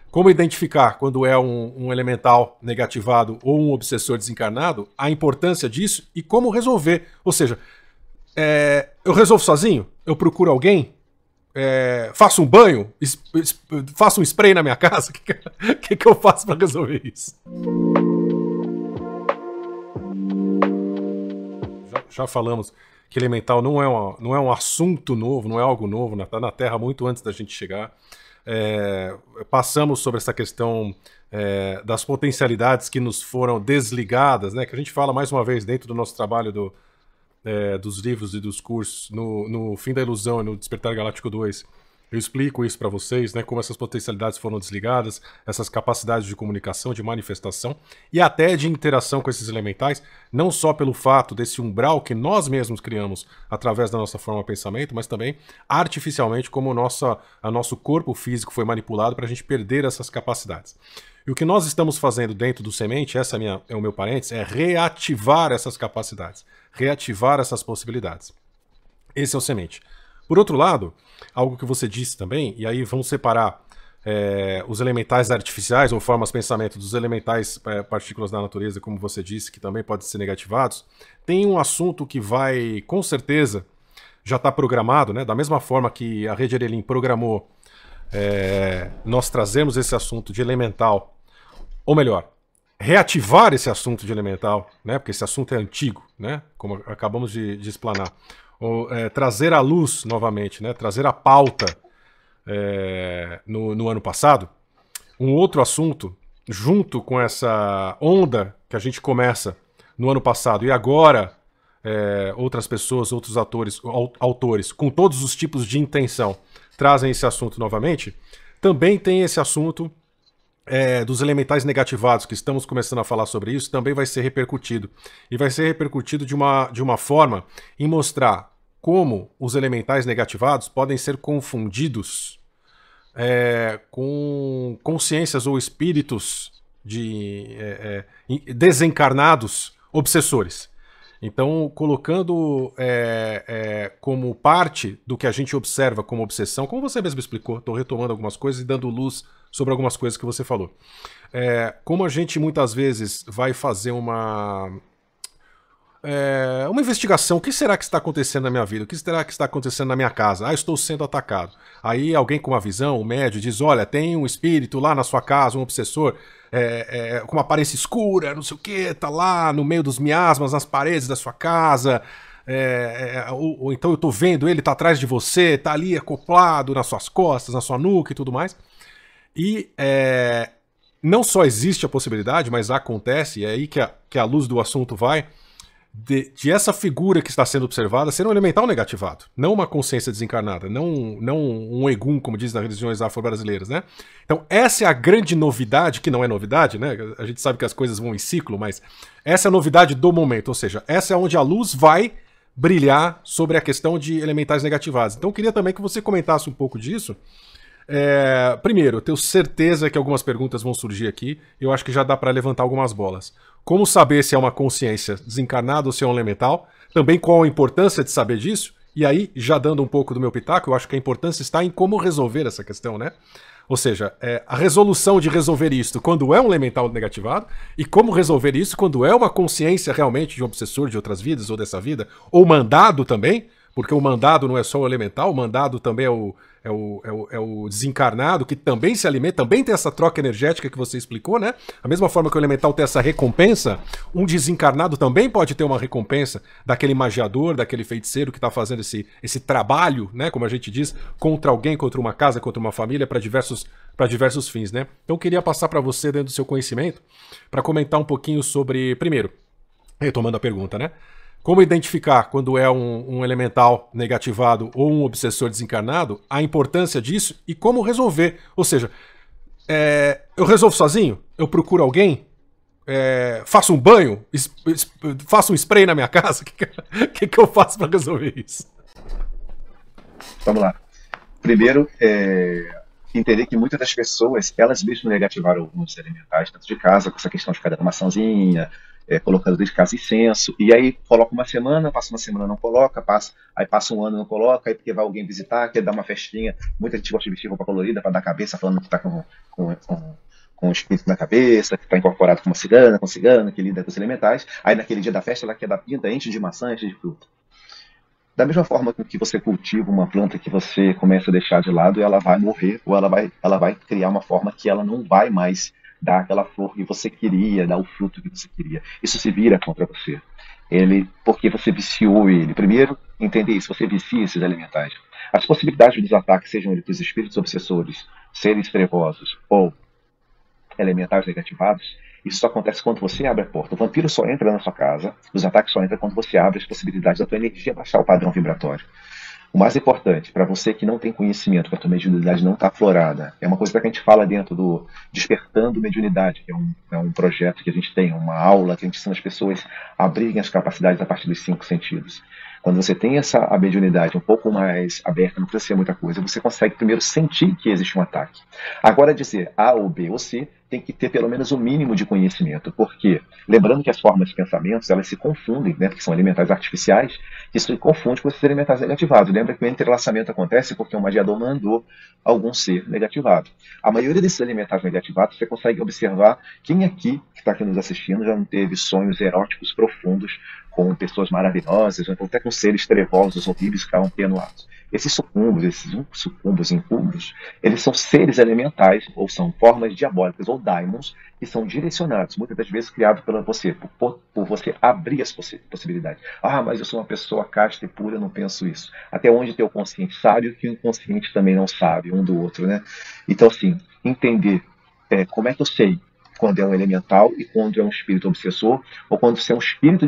como identificar quando é um elemental negativado ou um obsessor desencarnado, a importância disso e como resolver. Ou seja, eu resolvo sozinho? Eu procuro alguém? Faço um banho? Faço um spray na minha casa? O que eu faço para resolver isso? Já falamos que elemental não é um assunto novo, não é algo novo, está na Terra muito antes da gente chegar. Passamos sobre essa questão das potencialidades que nos foram desligadas, né, que a gente fala mais uma vez dentro do nosso trabalho dos livros e dos cursos, no Fim da Ilusão e no Despertar Galáctico 2. Eu explico isso para vocês, né, como essas potencialidades foram desligadas, essas capacidades de comunicação, de manifestação e até de interação com esses elementais, não só pelo fato desse umbral que nós mesmos criamos através da nossa forma de pensamento, mas também artificialmente como o nosso corpo físico foi manipulado para a gente perder essas capacidades. E o que nós estamos fazendo dentro do Semente, essa é o meu parênteses, é reativar essas capacidades, reativar essas possibilidades. Esse é o Semente. Por outro lado, algo que você disse também, e aí vamos separar os elementais artificiais ou formas de pensamento dos elementais partículas da natureza, como você disse, que também podem ser negativados, tem um assunto que vai, com certeza, já está programado, né? Da mesma forma que a Rede Erelim programou nós trazemos esse assunto de elemental, ou melhor, reativar esse assunto de elemental, né? Porque esse assunto é antigo, né? Como acabamos de explanar. Ou, trazer à luz novamente, né? Trazer a pauta no ano passado. Um outro assunto, junto com essa onda que a gente começa no ano passado e agora outras pessoas, outros autores, com todos os tipos de intenção, trazem esse assunto novamente, também tem esse assunto dos elementais negativados, que estamos começando a falar sobre isso, também vai ser repercutido. E vai ser repercutido de uma forma em mostrar como os elementais negativados podem ser confundidos com consciências ou espíritos desencarnados obsessores. Então, colocando como parte do que a gente observa como obsessão, como você mesmo explicou, estou retomando algumas coisas e dando luz sobre algumas coisas que você falou. Como a gente muitas vezes vai fazer uma investigação, o que será que está acontecendo na minha vida? O que será que está acontecendo na minha casa? Ah, estou sendo atacado. Aí alguém com uma visão, um médium, diz, olha, tem um espírito lá na sua casa, um obsessor, com uma aparência escura, não sei o que, tá lá no meio dos miasmas, nas paredes da sua casa, ou então eu tô vendo ele, tá atrás de você, tá ali acoplado nas suas costas, na sua nuca e tudo mais. E não só existe a possibilidade, mas acontece, e é aí que a luz do assunto vai, de essa figura que está sendo observada ser um elemental negativado, não uma consciência desencarnada, não um egum, como diz nas religiões afro-brasileiras, né? Então essa é a grande novidade, que não é novidade, né? A gente sabe que as coisas vão em ciclo, mas essa é a novidade do momento, ou seja, essa é onde a luz vai brilhar sobre a questão de elementais negativados. Então eu queria também que você comentasse um pouco disso. Primeiro, eu tenho certeza que algumas perguntas vão surgir aqui, eu acho que já dá para levantar algumas bolas. Como saber se é uma consciência desencarnada ou se é um elemental? Também qual a importância de saber disso? E aí, já dando um pouco do meu pitaco, eu acho que a importância está em como resolver essa questão, né? Ou seja, a resolução de resolver isso quando é um elemental negativado e como resolver isso quando é uma consciência realmente de um obsessor de outras vidas ou dessa vida, ou mandado também, porque o mandado não é só o elemental, o mandado também é o desencarnado, que também se alimenta, também tem essa troca energética que você explicou, né? A mesma forma que o elemental tem essa recompensa, um desencarnado também pode ter uma recompensa daquele magiador, daquele feiticeiro que está fazendo esse trabalho, né? Como a gente diz, contra alguém, contra uma casa, contra uma família, para diversos fins, né? Então eu queria passar para você, dentro do seu conhecimento, para comentar um pouquinho sobre, primeiro, retomando a pergunta, né? Como identificar quando é um elemental negativado ou um obsessor desencarnado, a importância disso e como resolver. Ou seja, eu resolvo sozinho? Eu procuro alguém? Faço um banho? Faço um spray na minha casa? O que eu faço para resolver isso? Vamos lá. Primeiro, entender que muitas das pessoas, elas mesmas negativaram alguns elementais dentro de casa, com essa questão de cada maçãzinha, colocando dentro de casa incenso, e aí coloca uma semana não coloca, aí passa um ano não coloca, aí porque vai alguém visitar, quer dar uma festinha, muita gente gosta de vestir roupa colorida para dar cabeça, falando que está com o espírito na cabeça, que está incorporado com uma cigana, com cigano, que lida com os elementais, aí naquele dia da festa ela quer dar pinta, enche de maçã, enche de fruta. Da mesma forma que você cultiva uma planta que você começa a deixar de lado, ela vai morrer, ou ela vai criar uma forma que ela não vai mais dar aquela flor que você queria, dar o fruto que você queria. Isso se vira contra você. Porque você viciou ele. Primeiro, entender isso, você vicia esses elementais. As possibilidades dos ataques, sejam eles dos espíritos obsessores, seres trevosos ou elementais negativados, isso só acontece quando você abre a porta. O vampiro só entra na sua casa, os ataques só entram quando você abre as possibilidades da tua energia baixar o padrão vibratório. O mais importante, para você que não tem conhecimento, que a tua mediunidade não está aflorada, é uma coisa que a gente fala dentro do Despertando Mediunidade, que é um projeto que a gente tem, uma aula que a gente ensina as pessoas a abrirem as capacidades a partir dos 5 sentidos. Quando você tem a mediunidade um pouco mais aberta, não precisa ser muita coisa, você consegue primeiro sentir que existe um ataque. Agora, dizer A ou B ou C, tem que ter pelo menos o mínimo de conhecimento. Por quê? Lembrando que as formas de pensamentos, elas se confundem, né, porque são elementais artificiais, que isso se confunde com esses elementais negativados. Lembra que o entrelaçamento acontece porque o magiador mandou algum ser negativado. A maioria desses elementais negativados, você consegue observar quem aqui, que está aqui nos assistindo, já não teve sonhos eróticos profundos com pessoas maravilhosas, ou até com seres trevosos, horríveis, que estavam atenuados. Esses sucumbos, incubos, eles são seres elementais, ou são formas diabólicas, ou daimons, que são direcionados, muitas das vezes criados por você, por você abrir as possibilidades. Ah, mas eu sou uma pessoa casta e pura, eu não penso isso. Até onde teu consciente sabe o que o inconsciente também não sabe, um do outro, né? Então, assim, entender como é que eu sei quando é um elemental e quando é um espírito obsessor, ou quando você é um espírito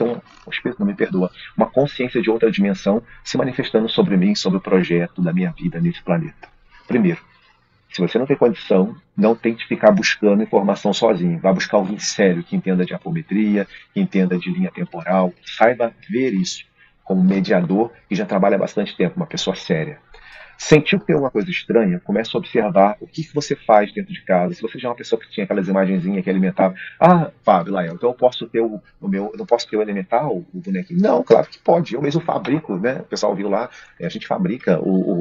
um espírito, não me perdoa, uma consciência de outra dimensão se manifestando sobre mim, sobre o projeto da minha vida nesse planeta. Primeiro, se você não tem condição, não tente ficar buscando informação sozinho. Vá buscar alguém sério que entenda de apometria, que entenda de linha temporal, saiba ver isso como mediador que já trabalha há bastante tempo, uma pessoa séria. Sentiu que tem alguma coisa estranha, comece a observar o que você faz dentro de casa. Se você já é uma pessoa que tinha aquelas imagenzinhas que alimentava, Fábio, Lael, então eu posso ter o meu, não posso ter o elemental, o bonequinho? Não, claro que pode, eu mesmo fabrico, né? O pessoal viu lá, a gente fabrica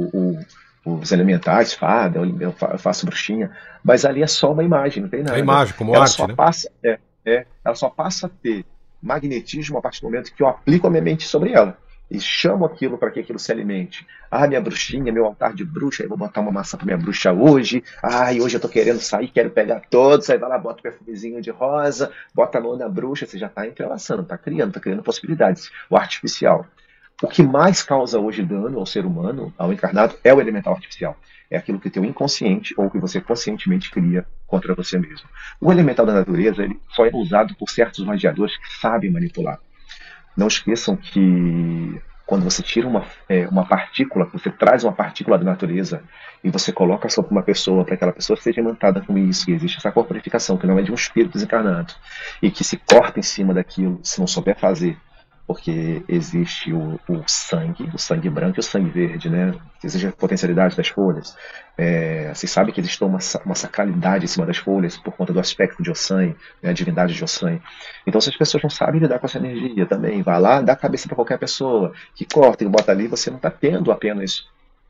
os elementais, fada, eu faço bruxinha, mas ali é só uma imagem, não tem nada. É imagem, como ela arte, só né? ela só passa a ter magnetismo a partir do momento que eu aplico a minha mente sobre ela. E chamo aquilo para que aquilo se alimente. Minha bruxinha, meu altar de bruxa, eu vou botar uma maçã para minha bruxa hoje. E hoje eu tô querendo sair, quero pegar todos. Aí vai lá, bota o perfumezinho de rosa, bota a mão na bruxa, você já está entrelaçando, está criando possibilidades. O artificial. O que mais causa hoje dano ao ser humano, ao encarnado, é o elemental artificial. É aquilo que tem o inconsciente ou que você conscientemente cria contra você mesmo. O elemental da natureza ele só é usado por certos magiadores que sabem manipular. Não esqueçam que quando você tira uma partícula, você traz uma partícula da natureza e você coloca sobre uma pessoa para que aquela pessoa seja imantada com isso, que existe essa corporificação, que não é de um espírito desencarnado, e que se corta em cima daquilo, se não souber fazer, porque existe o sangue branco e o sangue verde, né? Existe a potencialidade das folhas. Vocês sabem que existe uma sacralidade em cima das folhas por conta do aspecto de Ossan, né? A divindade de Ossan. Então, se as pessoas não sabem lidar com essa energia também, vai lá, dá a cabeça para qualquer pessoa, que corta e bota ali, você não está tendo apenas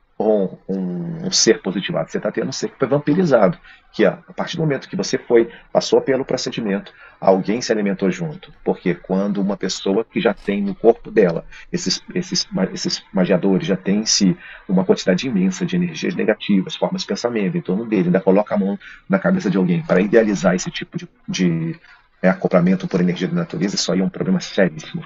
um ser positivado, você está tendo um ser que foi vampirizado, que a partir do momento que você passou pelo procedimento, alguém se alimentou junto, porque quando uma pessoa que já tem no corpo dela, esses magiadores já têm em si uma quantidade imensa de energias negativas, formas de pensamento em torno dele, ainda coloca a mão na cabeça de alguém para idealizar esse tipo de acoplamento por energia da natureza, isso aí é um problema seríssimo.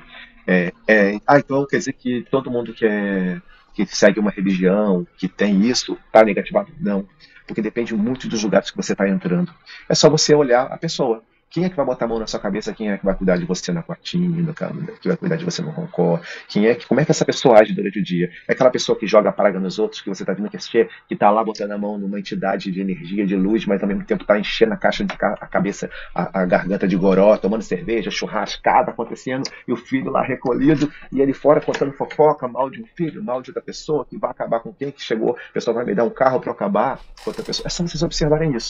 Então quer dizer que todo mundo que segue uma religião, que tem isso, está negativado? Não, porque depende muito dos lugares que você está entrando. É só você olhar a pessoa. Quem é que vai botar a mão na sua cabeça? Quem é que vai cuidar de você na quartinha, que vai cuidar de você no roncó? Como é que essa pessoa age durante o dia? É aquela pessoa que joga praga nos outros, que você está vindo que está lá botando a mão numa entidade de energia, de luz, mas ao mesmo tempo está enchendo a caixa a cabeça, a garganta de goró, tomando cerveja, churrascada acontecendo, e o filho lá recolhido, e ele fora contando fofoca, mal de um filho, mal de outra pessoa, que vai acabar com quem que chegou, a pessoa vai me dar um carro para eu acabar com outra pessoa. É só vocês observarem isso.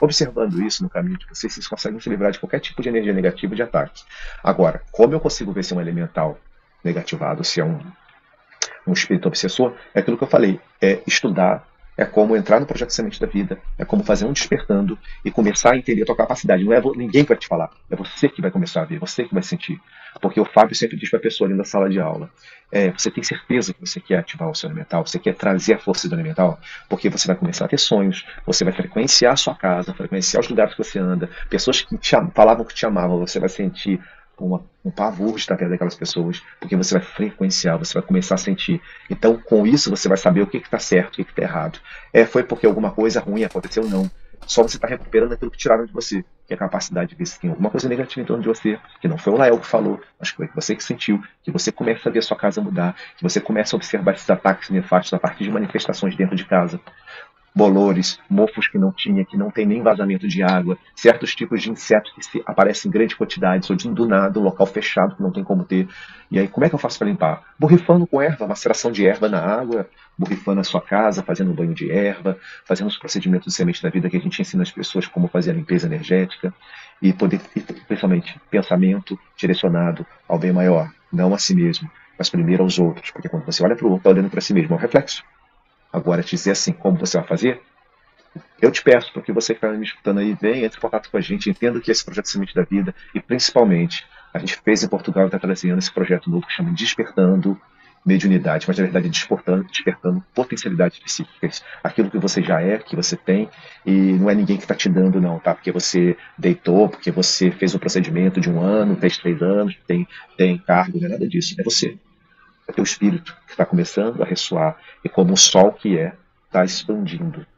Observando isso no caminho de vocês conseguem se livrar de qualquer tipo de energia negativa de ataque. Agora, como eu consigo ver se é um elemental negativado, se é um espírito obsessor, é aquilo que eu falei, é estudar, é como entrar no projeto Semente da Vida, é como fazer um despertando e começar a entender a tua capacidade. Não é ninguém que vai te falar, é você que vai começar a ver, você que vai sentir. Porque o Fábio sempre diz para a pessoa ali na sala de aula, você tem certeza que você quer ativar o seu elemental, você quer trazer a força do elemental, porque você vai começar a ter sonhos, você vai frequenciar a sua casa, frequenciar os lugares que você anda, pessoas que falavam que te amavam, você vai sentir um pavor de estar perto daquelas pessoas, porque você vai frequenciar, você vai começar a sentir. Então, com isso, você vai saber o que está certo, o que está errado. Foi porque alguma coisa ruim aconteceu? Não. Só você está recuperando aquilo que tiraram de você, que é a capacidade de ver se tem alguma coisa negativa em torno de você, que não foi o Lael que falou, mas foi você que sentiu, que você começa a ver a sua casa mudar, que você começa a observar esses ataques nefastos a partir de manifestações dentro de casa. Bolores, mofos que não tinha, que não tem nem vazamento de água, certos tipos de insetos que aparecem em grandes quantidades, ou do nada, um local fechado que não tem como ter. E aí, como é que eu faço para limpar? Borrifando com erva, maceração de erva na água, borrifando a sua casa, fazendo um banho de erva, fazendo os procedimentos de semente da vida que a gente ensina as pessoas como fazer a limpeza energética, e principalmente, pensamento direcionado ao bem maior, não a si mesmo, mas primeiro aos outros, porque quando você olha para o outro, está olhando para si mesmo, é um reflexo. Agora, te dizer assim, como você vai fazer, eu te peço, porque você que está me escutando aí, vem, entre em contato com a gente, entenda que esse projeto Semente da Vida, e principalmente, a gente fez em Portugal e está trazendo esse projeto novo que chama Despertando Mediunidade, mas na verdade despertando potencialidades psíquicas, aquilo que você já é, que você tem, e não é ninguém que está te dando não, tá? Porque você deitou, porque você fez um procedimento de 1 ano, fez 3 anos, tem cargo, não é nada disso, é você. É teu espírito que está começando a ressoar, e como o sol que está expandindo